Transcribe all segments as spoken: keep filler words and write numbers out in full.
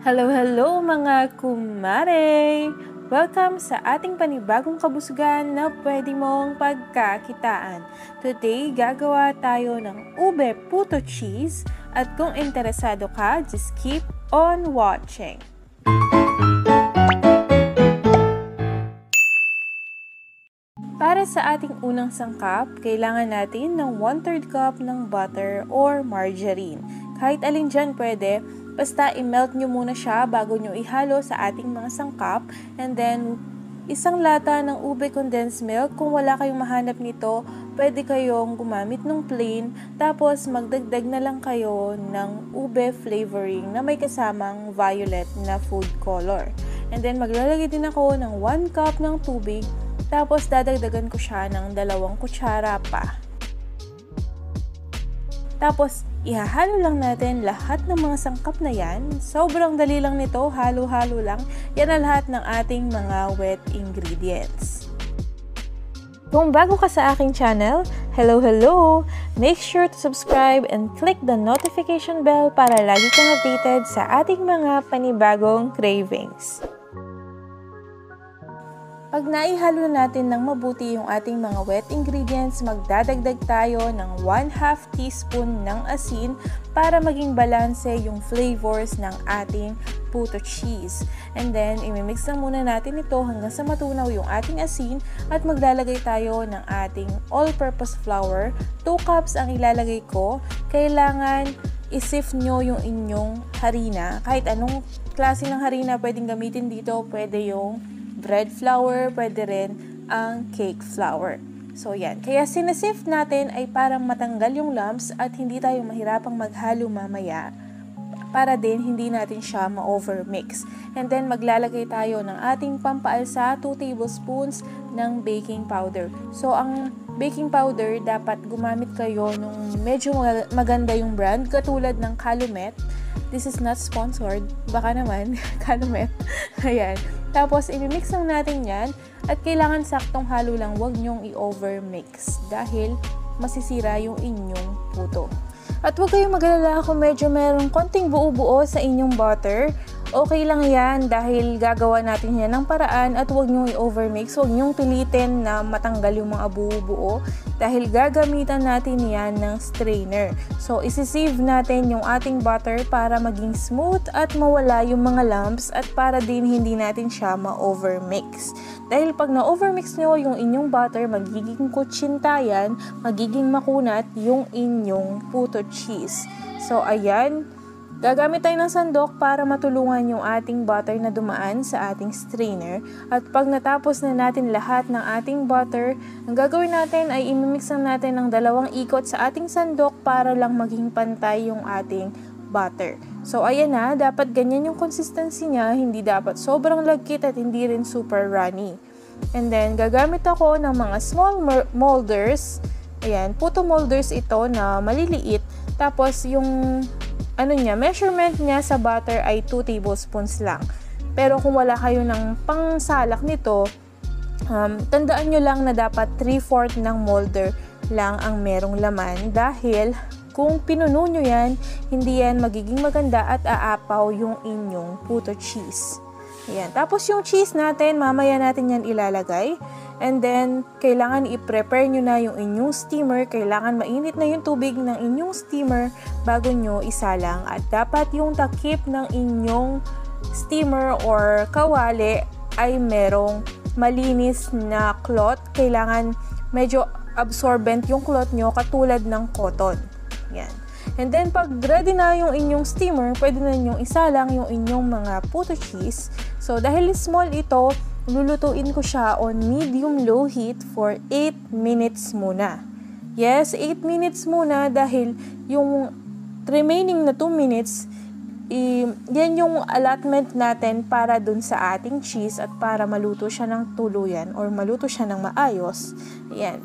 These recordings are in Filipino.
Hello, hello mga kumare! Welcome sa ating panibagong kabusgan na pwede mong pagkakitaan. Today, gagawa tayo ng ube puto cheese at kung interesado ka, just keep on watching. Para sa ating unang sangkap, kailangan natin ng one third cup ng butter or margarine. Kahit alin dyan pwede, basta i-melt nyo muna siya bago nyo ihalo sa ating mga sangkap. And then, isang lata ng ube condensed milk. Kung wala kayong mahanap nito, pwede kayong gumamit ng plain. Tapos, magdagdag na lang kayo ng ube flavoring na may kasamang violet na food color. And then, maglalagay din ako ng one cup ng tubig. Tapos, dadagdagan ko siya ng dalawang kutsara pa. Tapos, ihahalo lang natin lahat ng mga sangkap na yan. Sobrang dali lang nito, halo-halo lang. Yan ang lahat ng ating mga wet ingredients. Kung bago ka sa aking channel, hello, hello! Make sure to subscribe and click the notification bell para lagi kang updated sa ating mga panibagong cravings. Pag naihalo natin ng mabuti yung ating mga wet ingredients, magdadagdag tayo ng one half teaspoon ng asin para maging balanse yung flavors ng ating puto cheese. And then, imimix lang muna natin ito hanggang sa matunaw yung ating asin at maglalagay tayo ng ating all-purpose flour. two cups ang ilalagay ko. Kailangan i-sift nyo yung inyong harina. Kahit anong klase ng harina pwedeng gamitin dito, pwede yung bread flour, pwede rin ang cake flour. So, yan. Kaya sinisift natin ay para matanggal yung lumps at hindi tayo mahirapang maghalo mamaya para din hindi natin siya ma-overmix. And then, maglalagay tayo ng ating pampaalsa, two tablespoons ng baking powder. So, ang baking powder, dapat gumamit kayo nung medyo maganda yung brand, katulad ng Calumet. This is not sponsored. Baka naman, Calumet. Ayan. Tapos, imimix lang natin yan at kailangan saktong halo lang, huwag nyong i-overmix dahil masisira yung inyong puto. At huwag kayong mag-alala kung medyo merong konting buo-buo sa inyong butter. Okay lang yan dahil gagawa natin yan ng paraan at huwag nyong i-overmix. Huwag nyong pilitin na matanggal yung mga buo-buo dahil gagamitan natin yan ng strainer. So, isi-sieve natin yung ating butter para maging smooth at mawala yung mga lumps at para din hindi natin siya ma-overmix. Dahil pag na-overmix nyo yung inyong butter, magiging kutsinta yan, magiging makunat yung inyong puto cheese. So, ayan. Gagamit tayo ng sandok para matulungan yung ating butter na dumaan sa ating strainer. At pag natapos na natin lahat ng ating butter, ang gagawin natin ay imimix lang natin ng dalawang ikot sa ating sandok para lang maging pantay yung ating butter. So, ayan na. Dapat ganyan yung consistency niya. Hindi dapat sobrang lagkit at hindi rin super runny. And then, gagamit ako ng mga small molders. Ayan, puto molders ito na maliliit. Tapos, yung ano niya, measurement niya sa butter ay two tablespoons lang. Pero kung wala kayo ng pangsalak nito, um, tandaan nyo lang na dapat three fourths ng molder lang ang merong laman dahil kung pinuno nyo yan, hindi yan magiging maganda at aapaw yung inyong puto cheese. Ayan. Tapos yung cheese natin, mamaya natin yan ilalagay. And then, kailangan i-prepare nyo na yung inyong steamer. Kailangan mainit na yung tubig ng inyong steamer bago nyo isalang. At dapat yung takip ng inyong steamer or kawali ay merong malinis na cloth. Kailangan medyo absorbent yung cloth nyo katulad ng cotton. Yan. And then, pag ready na yung inyong steamer, pwede na yung isalang yung inyong mga puto cheese. So, dahil small ito, lulutuin ko siya on medium-low heat for eight minutes muna. Yes, eight minutes muna dahil yung remaining na two minutes, i- yan yung allotment natin para dun sa ating cheese at para maluto siya ng tuluyan or maluto siya ng maayos. Yan.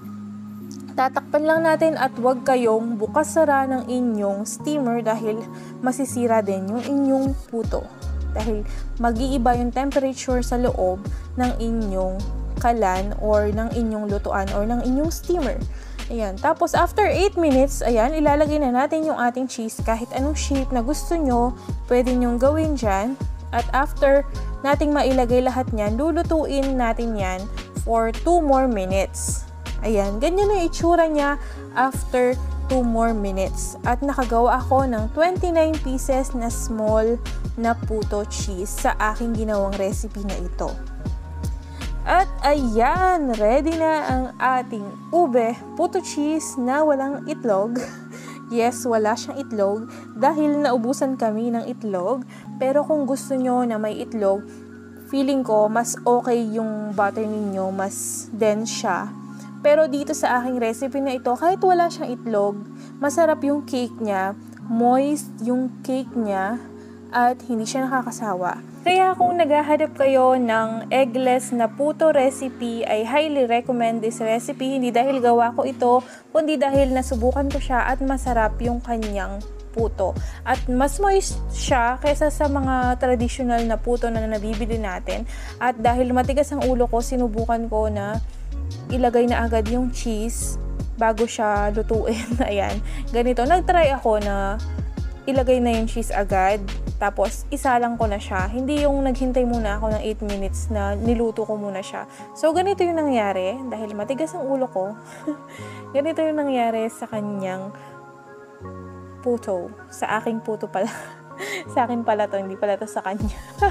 Tatakpan lang natin at huwag kayong bukas-sara ng inyong steamer dahil masisira din yung inyong puto. Dahil mag-iiba yung temperature sa loob ng inyong kalan or ng inyong lutuan or ng inyong steamer. Ayan. Tapos, after eight minutes, ayan, ilalagay na natin yung ating cheese. Kahit anong shape na gusto nyo, pwede nyong gawin dyan. At after nating mailagay lahat niyan, lulutuin natin yan for two more minutes. Ayan, ganyan na itsura niya after two more minutes. At nakagawa ako ng twenty-nine pieces na small na puto cheese sa aking ginawang recipe na ito. At ayan, ready na ang ating ube puto cheese na walang itlog. Yes, wala siyang itlog dahil naubusan kami ng itlog. Pero kung gusto nyo na may itlog, feeling ko mas okay yung butter ninyo, mas dense siya. Pero dito sa aking recipe na ito, kahit wala siyang itlog, masarap yung cake niya, moist yung cake niya, at hindi siya nakakasawa. Kaya kung naghahanap kayo ng eggless na puto recipe, ay highly recommend this recipe. Hindi dahil gawa ko ito, kundi dahil nasubukan ko siya at masarap yung kanyang puto. At mas moist siya kaysa sa mga traditional na puto na nabibili natin. At dahil matigas ang ulo ko, sinubukan ko na ilagay na agad yung cheese bago siya lutuin. Ayan, ganito. Nag-try ako na ilagay na yung cheese agad, tapos isalang ko na siya. Hindi yung naghintay muna ako ng eight minutes na niluto ko muna siya. So, ganito yung nangyari, dahil matigas ang ulo ko, ganito yung nangyari sa kanyang puto. Sa aking puto pala. Sa akin pala to, hindi pala to sa kanya.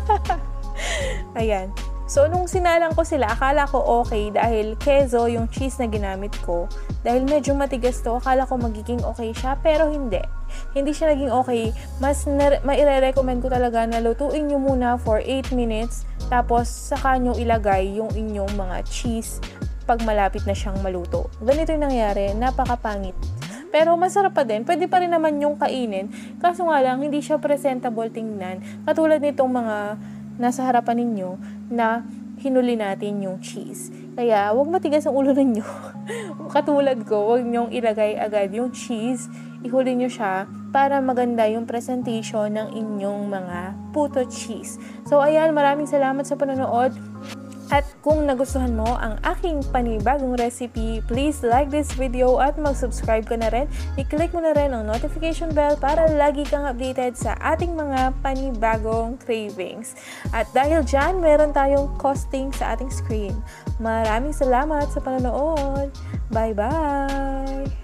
Ayan. So, nung sinalang ko sila, akala ko okay dahil keso yung cheese na ginamit ko. Dahil medyo matigas to, akala ko magiging okay siya, pero hindi. Hindi siya naging okay. Mas maire-recommend ko talaga na lutuin nyo muna for eight minutes, tapos saka nyo ilagay yung inyong mga cheese pag malapit na siyang maluto. Ganito yung nangyari, napakapangit. Pero masarap pa din, pwede pa rin naman yung kainin. Kaso nga lang, hindi siya presentable tingnan. Katulad nitong mga nasa harapan ninyo na hinuli natin yung cheese. Kaya, huwag matigas ang ulo ninyo. Katulad ko, huwag nyong ilagay agad yung cheese. Ihuli nyo siya para maganda yung presentation ng inyong mga puto cheese. So, ayan, maraming salamat sa panonood. At kung nagustuhan mo ang aking panibagong recipe, please like this video at mag-subscribe ka na rin. I-click mo na rin ang notification bell para lagi kang updated sa ating mga panibagong cravings. At dahil dyan, meron tayong costing sa ating screen. Maraming salamat sa panonood. Bye-bye!